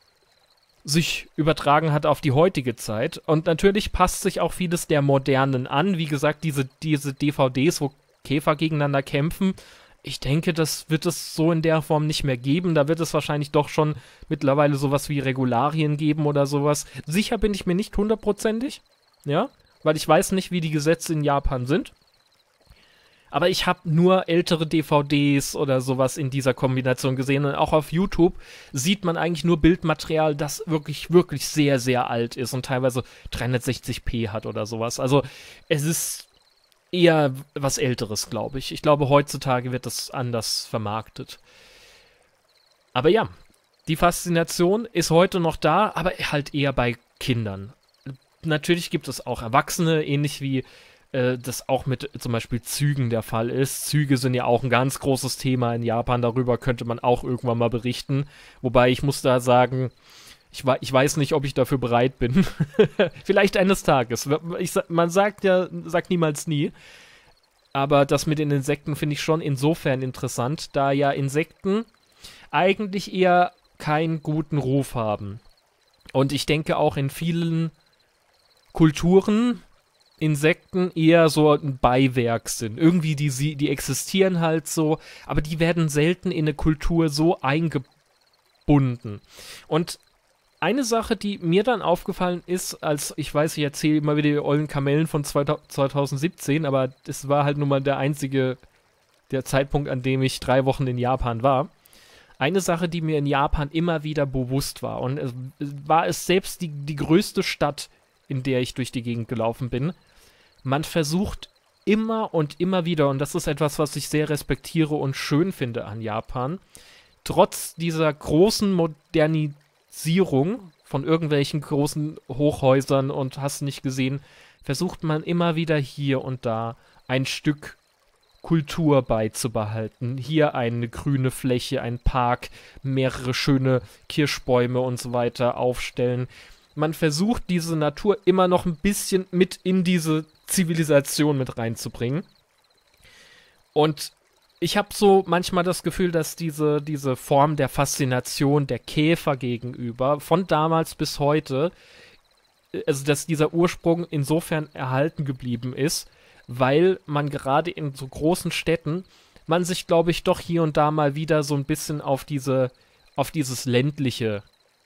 sich übertragen hat auf die heutige Zeit. Und natürlich passt sich auch vieles der Modernen an. Wie gesagt, diese DVDs, wo Käfer gegeneinander kämpfen, ich denke, das wird es so in der Form nicht mehr geben. Da wird es wahrscheinlich doch schon mittlerweile sowas wie Regularien geben oder sowas. Sicher bin ich mir nicht hundertprozentig, ja, weil ich weiß nicht, wie die Gesetze in Japan sind. Aber ich habe nur ältere DVDs oder sowas in dieser Kombination gesehen. Und auch auf YouTube sieht man eigentlich nur Bildmaterial, das wirklich, wirklich sehr, sehr alt ist und teilweise 360p hat oder sowas. Also es ist eher was Älteres, glaube ich. Ich glaube, heutzutage wird das anders vermarktet. Aber ja, die Faszination ist heute noch da, aber halt eher bei Kindern. Natürlich gibt es auch Erwachsene, ähnlich wie das auch mit zum Beispiel Zügen der Fall ist. Züge sind ja auch ein ganz großes Thema in Japan, darüber könnte man auch irgendwann mal berichten. Wobei ich muss da sagen, ich weiß nicht, ob ich dafür bereit bin. Vielleicht eines Tages. Man sagt niemals nie. Aber das mit den Insekten finde ich schon insofern interessant, da ja Insekten eigentlich eher keinen guten Ruf haben. Und ich denke auch in vielen Kulturen Insekten eher so ein Beiwerk sind. Irgendwie, die existieren halt so, aber die werden selten in eine Kultur so eingebunden. Und eine Sache, die mir dann aufgefallen ist, ich weiß, ich erzähle immer wieder die ollen Kamellen von 2017, aber das war halt nun mal der Zeitpunkt, an dem ich 3 Wochen in Japan war. Eine Sache, die mir in Japan immer wieder bewusst war, und war es selbst die größte Stadt, in der ich durch die Gegend gelaufen bin. Man versucht immer und immer wieder, und das ist etwas, was ich sehr respektiere und schön finde an Japan, trotz dieser großen Modernisierung von irgendwelchen großen Hochhäusern und hast nicht gesehen, versucht man immer wieder hier und da ein Stück Kultur beizubehalten. Hier eine grüne Fläche, ein Park, mehrere schöne Kirschbäume und so weiter aufstellen. Man versucht, diese Natur immer noch ein bisschen mit in diese Zivilisation mit reinzubringen. Und ich habe so manchmal das Gefühl, dass diese Form der Faszination der Käfer gegenüber von damals bis heute, also dass dieser Ursprung insofern erhalten geblieben ist, weil man gerade in so großen Städten, man sich, glaube ich, doch hier und da mal wieder so ein bisschen auf dieses ländliche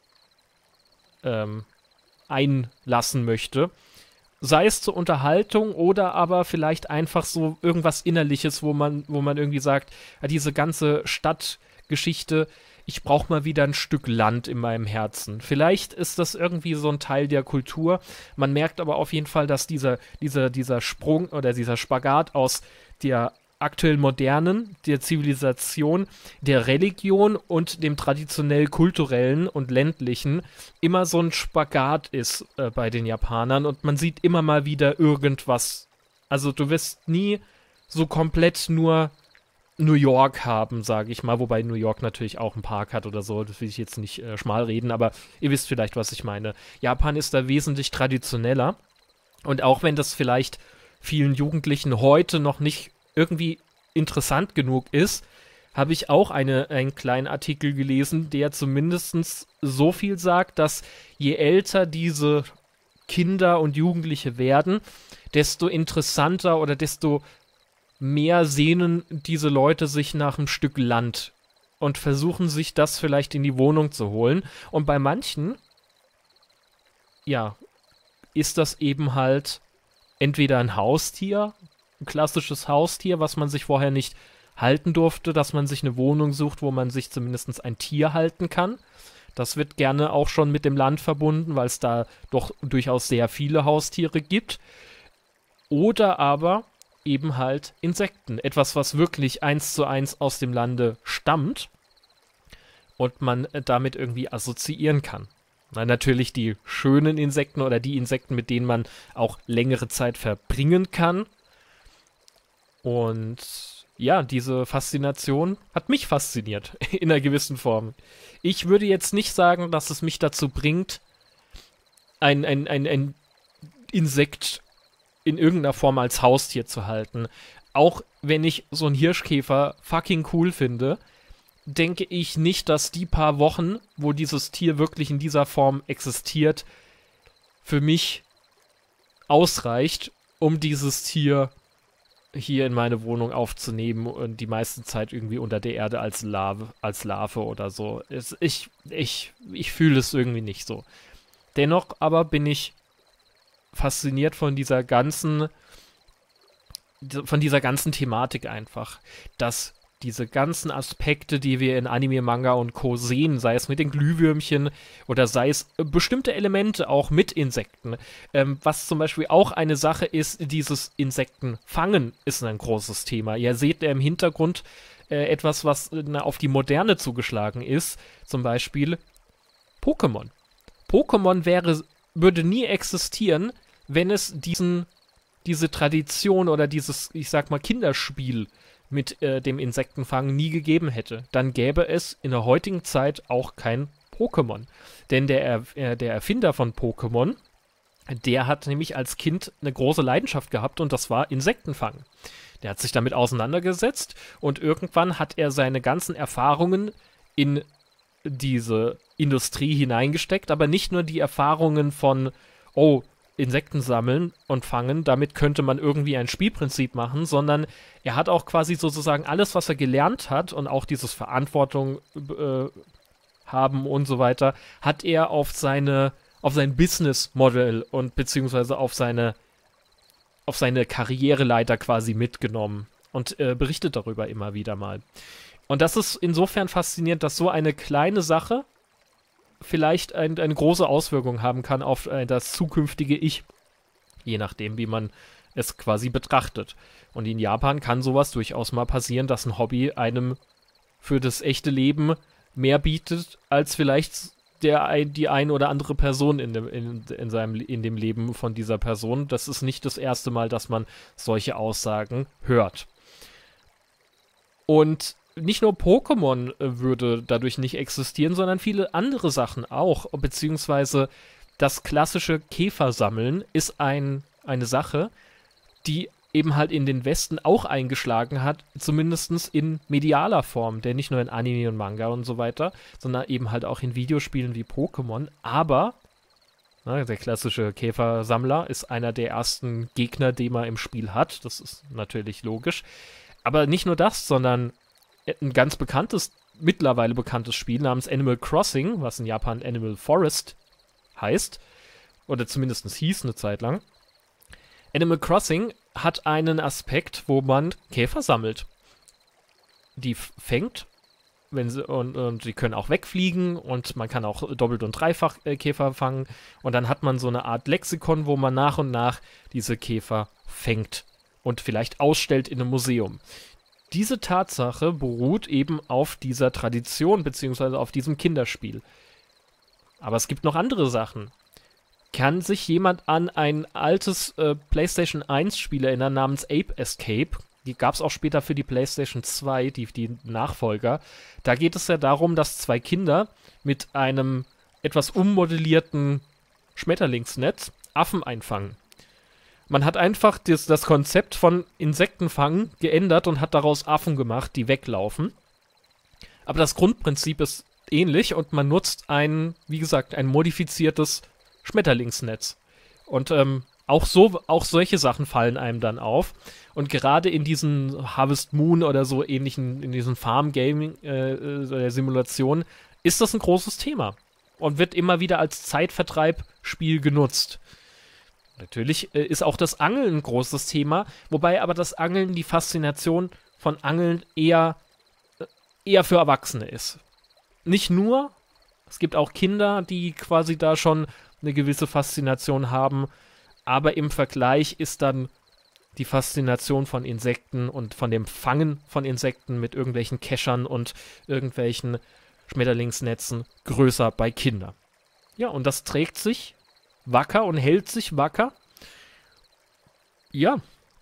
einlassen möchte. Sei es zur Unterhaltung oder aber vielleicht einfach so irgendwas Innerliches, wo man irgendwie sagt, ja, diese ganze Stadtgeschichte, ich brauche mal wieder ein Stück Land in meinem Herzen. Vielleicht ist das irgendwie so ein Teil der Kultur. Man merkt aber auf jeden Fall, dass dieser Sprung oder dieser Spagat aus der aktuell Modernen, der Zivilisation, der Religion und dem traditionell kulturellen und ländlichen immer so ein Spagat ist bei den Japanern und man sieht immer mal wieder irgendwas. Also du wirst nie so komplett nur New York haben, sage ich mal, wobei New York natürlich auch einen Park hat oder so, das will ich jetzt nicht schmal reden, aber ihr wisst vielleicht, was ich meine. Japan ist da wesentlich traditioneller und auch wenn das vielleicht vielen Jugendlichen heute noch nicht irgendwie interessant genug ist, habe ich auch einen kleinen Artikel gelesen, der zumindest so viel sagt, dass je älter diese Kinder und Jugendliche werden, desto interessanter oder desto mehr sehnen diese Leute sich nach einem Stück Land und versuchen sich das vielleicht in die Wohnung zu holen. Und bei manchen, ja, ist das eben halt entweder ein Haustier, ein klassisches Haustier, was man sich vorher nicht halten durfte, dass man sich eine Wohnung sucht, wo man sich zumindest ein Tier halten kann. Das wird gerne auch schon mit dem Land verbunden, weil es da doch durchaus sehr viele Haustiere gibt. Oder aber eben halt Insekten. Etwas, was wirklich 1:1 aus dem Lande stammt und man damit irgendwie assoziieren kann. Na, natürlich die schönen Insekten oder die Insekten, mit denen man auch längere Zeit verbringen kann. Und ja, diese Faszination hat mich fasziniert, in einer gewissen Form. Ich würde jetzt nicht sagen, dass es mich dazu bringt, ein Insekt in irgendeiner Form als Haustier zu halten. Auch wenn ich so einen Hirschkäfer fucking cool finde, denke ich nicht, dass die paar Wochen, wo dieses Tier wirklich in dieser Form existiert, für mich ausreicht, um dieses Tier hier in meine Wohnung aufzunehmen und die meiste Zeit irgendwie unter der Erde als Larve oder so. Ich fühle es irgendwie nicht so. Dennoch aber bin ich fasziniert von dieser ganzen Thematik einfach, dass diese ganzen Aspekte, die wir in Anime, Manga und Co. sehen, sei es mit den Glühwürmchen oder sei es bestimmte Elemente auch mit Insekten. Was zum Beispiel auch eine Sache ist, dieses Insektenfangen ist ein großes Thema. Ihr seht im Hintergrund etwas, was auf die Moderne zugeschlagen ist, zum Beispiel Pokémon. Pokémon würde nie existieren, wenn es diese Tradition oder dieses, ich sag mal, Kinderspiel mit dem Insektenfangen nie gegeben hätte. Dann gäbe es in der heutigen Zeit auch kein Pokémon. Denn der Erfinder von Pokémon, der hat nämlich als Kind eine große Leidenschaft gehabt und das war Insektenfangen. Der hat sich damit auseinandergesetzt und irgendwann hat er seine ganzen Erfahrungen in diese Industrie hineingesteckt, aber nicht nur die Erfahrungen von, Insekten sammeln und fangen, damit könnte man irgendwie ein Spielprinzip machen, sondern er hat auch quasi sozusagen alles, was er gelernt hat und auch dieses Verantwortung haben und so weiter, hat er auf sein Business-Modell und beziehungsweise auf seine Karriereleiter quasi mitgenommen und berichtet darüber immer wieder mal. Und das ist insofern faszinierend, dass so eine kleine Sache vielleicht eine große Auswirkung haben kann auf das zukünftige Ich. Je nachdem, wie man es quasi betrachtet. Und in Japan kann sowas durchaus mal passieren, dass ein Hobby einem für das echte Leben mehr bietet, als vielleicht die ein oder andere Person in dem Leben von dieser Person. Das ist nicht das erste Mal, dass man solche Aussagen hört. Und nicht nur Pokémon würde dadurch nicht existieren, sondern viele andere Sachen auch, beziehungsweise das klassische Käfersammeln ist eine Sache, die eben halt in den Westen auch eingeschlagen hat, zumindest in medialer Form, denn nicht nur in Anime und Manga und so weiter, sondern eben halt auch in Videospielen wie Pokémon, aber der klassische Käfersammler ist einer der ersten Gegner, die man im Spiel hat, das ist natürlich logisch, aber nicht nur das, sondern ein ganz mittlerweile bekanntes Spiel namens Animal Crossing, was in Japan Animal Forest heißt, oder zumindest hieß eine Zeit lang. Animal Crossing hat einen Aspekt, wo man Käfer sammelt. Die fängt, und die können auch wegfliegen und man kann auch doppelt und dreifach Käfer fangen und dann hat man so eine Art Lexikon, wo man nach und nach diese Käfer fängt und vielleicht ausstellt in einem Museum. diese Tatsache beruht eben auf dieser Tradition beziehungsweise auf diesem Kinderspiel. Aber es gibt noch andere Sachen. Kann sich jemand an ein altes PlayStation 1 Spiel erinnern namens Ape Escape? Die gab es auch später für die PlayStation 2, die Nachfolger. Da geht es ja darum, dass zwei Kinder mit einem etwas ummodellierten Schmetterlingsnetz Affen einfangen. Man hat einfach das Konzept von Insektenfangen geändert und hat daraus Affen gemacht, die weglaufen. Aber das Grundprinzip ist ähnlich und man nutzt wie gesagt, ein modifiziertes Schmetterlingsnetz. Und auch solche Sachen fallen einem dann auf. Und gerade in diesen Harvest Moon oder so ähnlichen, in diesen Farm-Gaming-Simulationen ist das ein großes Thema. Und wird immer wieder als Zeitvertreibspiel genutzt. Natürlich ist auch das Angeln ein großes Thema, wobei aber das Angeln, die Faszination von Angeln eher für Erwachsene ist. Nicht nur, es gibt auch Kinder, die quasi da schon eine gewisse Faszination haben, aber im Vergleich ist dann die Faszination von Insekten und von dem Fangen von Insekten mit irgendwelchen Keschern und irgendwelchen Schmetterlingsnetzen größer bei Kindern. Ja, und das trägt sich wacker und hält sich wacker. Ja.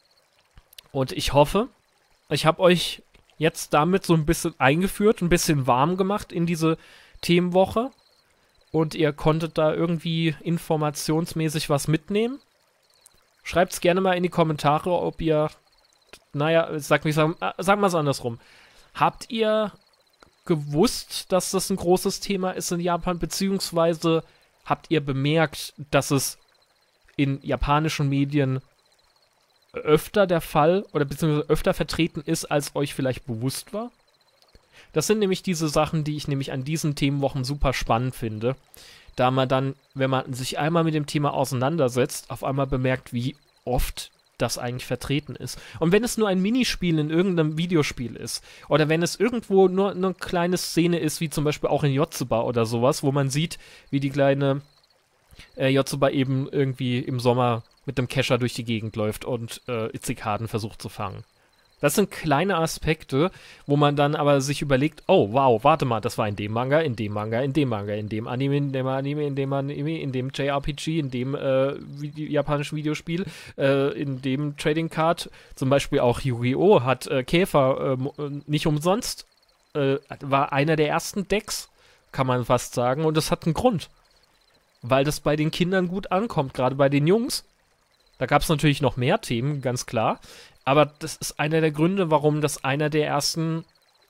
Und ich hoffe, ich habe euch jetzt damit so ein bisschen eingeführt, ein bisschen warm gemacht in diese Themenwoche. Und ihr konntet da irgendwie informationsmäßig was mitnehmen. Schreibt es gerne mal in die Kommentare, ob ihr, sagen wir es andersrum. Habt ihr gewusst, dass das ein großes Thema ist in Japan, beziehungsweise habt ihr bemerkt, dass es in japanischen Medien öfter der Fall oder beziehungsweise öfter vertreten ist, als euch vielleicht bewusst war? Das sind nämlich diese Sachen, die ich nämlich an diesen Themenwochen super spannend finde, da man dann, wenn man sich einmal mit dem Thema auseinandersetzt, auf einmal bemerkt, wie oft das eigentlich vertreten ist. Und wenn es nur ein Minispiel in irgendeinem Videospiel ist, oder wenn es irgendwo nur eine kleine Szene ist, wie zum Beispiel auch in Yotsuba oder sowas, wo man sieht, wie die kleine Yotsuba eben irgendwie im Sommer mit dem Kescher durch die Gegend läuft und Zikaden versucht zu fangen. Das sind kleine Aspekte, wo man dann aber sich überlegt, oh wow, warte mal, das war in dem Manga, in dem Manga, in dem Manga, in dem Anime, in dem Anime, in dem Anime, in dem JRPG, in dem japanischen Videospiel, in dem Trading Card, zum Beispiel auch Yu-Gi-Oh! Hat Käfer nicht umsonst, war einer der ersten Decks, kann man fast sagen, und das hat einen Grund. Weil das bei den Kindern gut ankommt, gerade bei den Jungs. Da gab es natürlich noch mehr Themen, ganz klar. Aber das ist einer der Gründe, warum das einer der ersten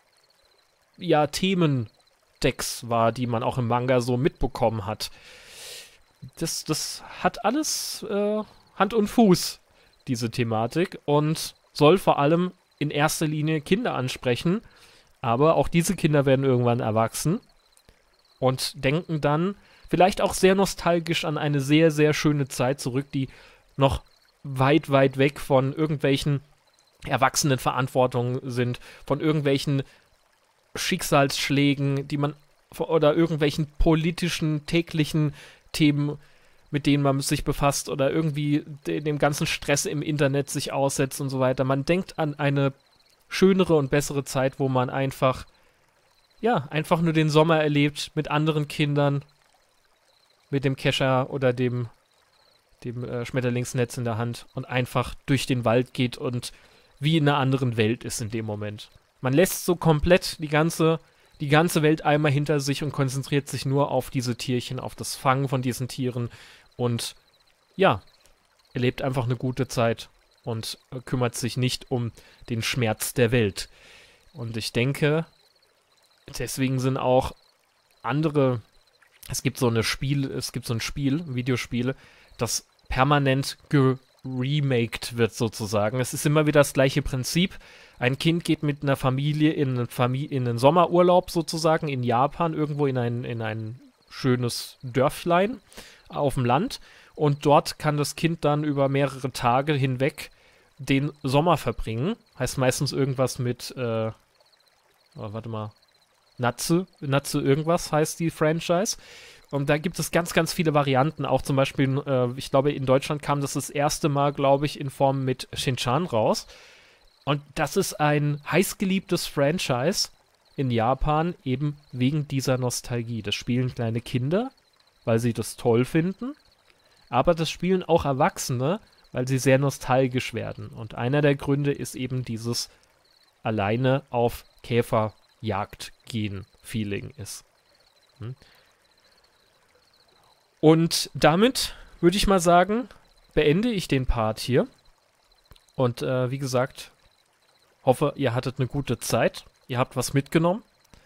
Themendecks war, die man auch im Manga so mitbekommen hat. Das hat alles Hand und Fuß, diese Thematik. Und soll vor allem in erster Linie Kinder ansprechen. Aber auch diese Kinder werden irgendwann erwachsen und denken dann vielleicht auch sehr nostalgisch an eine sehr, sehr schöne Zeit zurück, die noch weit, weit weg von irgendwelchen Erwachsenenverantwortungen sind, von irgendwelchen Schicksalsschlägen, oder irgendwelchen politischen, täglichen Themen, mit denen man sich befasst oder irgendwie dem ganzen Stress im Internet sich aussetzt und so weiter. Man denkt an eine schönere und bessere Zeit, wo man einfach nur den Sommer erlebt mit anderen Kindern, mit dem Kescher oder dem Schmetterlingsnetz in der Hand und einfach durch den Wald geht und wie in einer anderen Welt ist in dem Moment. Man lässt so komplett die ganze Welt einmal hinter sich und konzentriert sich nur auf diese Tierchen, auf das Fangen von diesen Tieren und erlebt einfach eine gute Zeit und kümmert sich nicht um den Schmerz der Welt. Und ich denke, deswegen sind auch andere, es gibt so ein Videospiel, das permanent geremaked wird sozusagen. Es ist immer wieder das gleiche Prinzip. Ein Kind geht mit einer Familie in einen Sommerurlaub sozusagen in Japan, irgendwo in ein schönes Dörflein auf dem Land. Und dort kann das Kind dann über mehrere Tage hinweg den Sommer verbringen. Heißt meistens irgendwas mit, Natsu irgendwas heißt die Franchise. Und da gibt es ganz, ganz viele Varianten. Auch zum Beispiel, ich glaube, in Deutschland kam das erste Mal, glaube ich, in Form mit Shin-Chan raus. Und das ist ein heißgeliebtes Franchise in Japan, eben wegen dieser Nostalgie. Das spielen kleine Kinder, weil sie das toll finden, aber das spielen auch Erwachsene, weil sie sehr nostalgisch werden. Und einer der Gründe ist eben dieses alleine auf Käferjagd gehen Feeling ist. Und damit würde ich mal sagen, beende ich den Part hier. Und wie gesagt, hoffe, ihr hattet eine gute Zeit. Ihr habt was mitgenommen.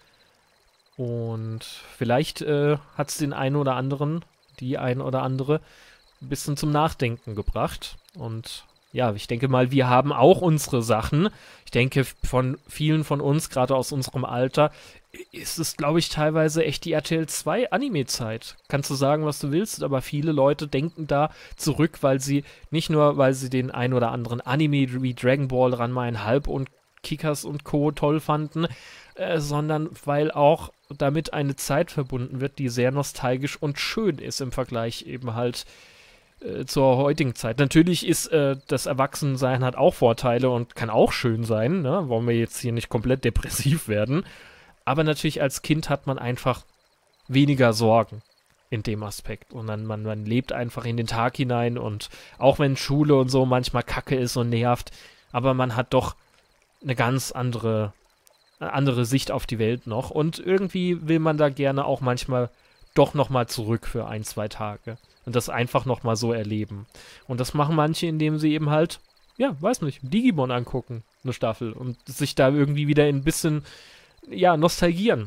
Und vielleicht hat es den einen oder anderen, die ein oder andere, ein bisschen zum Nachdenken gebracht. Und ja, ich denke mal, wir haben auch unsere Sachen. Ich denke, von vielen von uns, gerade aus unserem Alter, ist es, glaube ich, teilweise echt die RTL 2 Anime-Zeit. Kannst du sagen, was du willst, aber viele Leute denken da zurück, weil sie, nicht nur, weil sie den ein oder anderen Anime wie Dragon Ball, Ranma 1,5 und Kickers und Co. toll fanden, sondern weil auch damit eine Zeit verbunden wird, die sehr nostalgisch und schön ist im Vergleich eben halt zur heutigen Zeit. Natürlich ist das Erwachsensein hat auch Vorteile und kann auch schön sein, ne? Wollen wir jetzt hier nicht komplett depressiv werden. Aber natürlich als Kind hat man einfach weniger Sorgen in dem Aspekt. Und dann man lebt einfach in den Tag hinein und auch wenn Schule und so manchmal kacke ist und nervt, aber man hat doch eine ganz andere Sicht auf die Welt noch. Und irgendwie will man da gerne auch manchmal doch nochmal zurück für 1, 2 Tage. Und das einfach nochmal so erleben. Und das machen manche, indem sie eben halt, ja, weiß nicht, Digimon angucken, eine Staffel. Und sich da irgendwie wieder ein bisschen, ja, nostalgieren.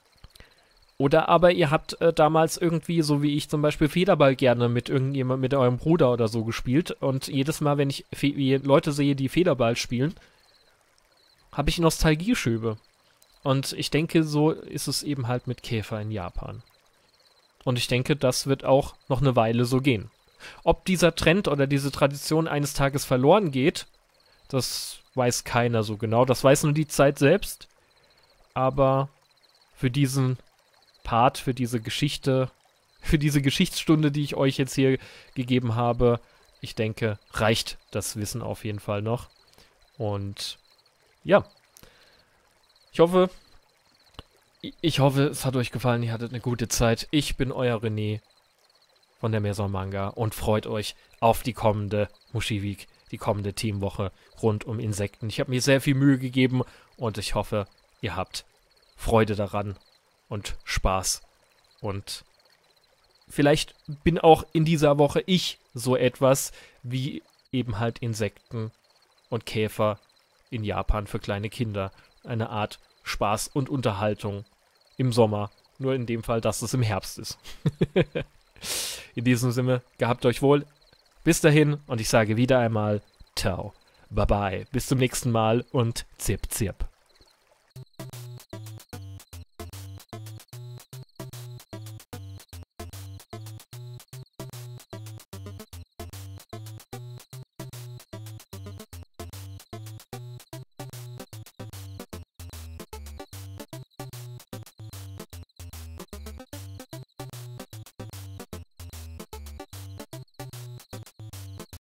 Oder aber ihr habt damals irgendwie, so wie ich zum Beispiel, Federball gerne mit irgendjemand, mit eurem Bruder oder so gespielt. Und jedes Mal, wenn ich Leute sehe, die Federball spielen, habe ich Nostalgieschübe. Und ich denke, so ist es eben halt mit Käfer in Japan. Und ich denke, das wird auch noch eine Weile so gehen. Ob dieser Trend oder diese Tradition eines Tages verloren geht, das weiß keiner so genau. Das weiß nur die Zeit selbst. Aber für diesen Part, für diese Geschichte, für diese Geschichtsstunde, die ich euch jetzt hier gegeben habe, ich denke, reicht das Wissen auf jeden Fall noch. Und ja, ich hoffe, es hat euch gefallen, ihr hattet eine gute Zeit. Ich bin euer René von der Maison Manga und freut euch auf die kommende Mushi Week, die kommende Teamwoche rund um Insekten. Ich habe mir sehr viel Mühe gegeben und ich hoffe, ihr habt Freude daran und Spaß. Und vielleicht bin auch in dieser Woche ich so etwas wie eben halt Insekten und Käfer in Japan für kleine Kinder. Eine Art Spaß und Unterhaltung im Sommer. Nur in dem Fall, dass es im Herbst ist. In diesem Sinne, gehabt euch wohl. Bis dahin und ich sage wieder einmal Ciao. Bye bye. Bis zum nächsten Mal und Zip Zip.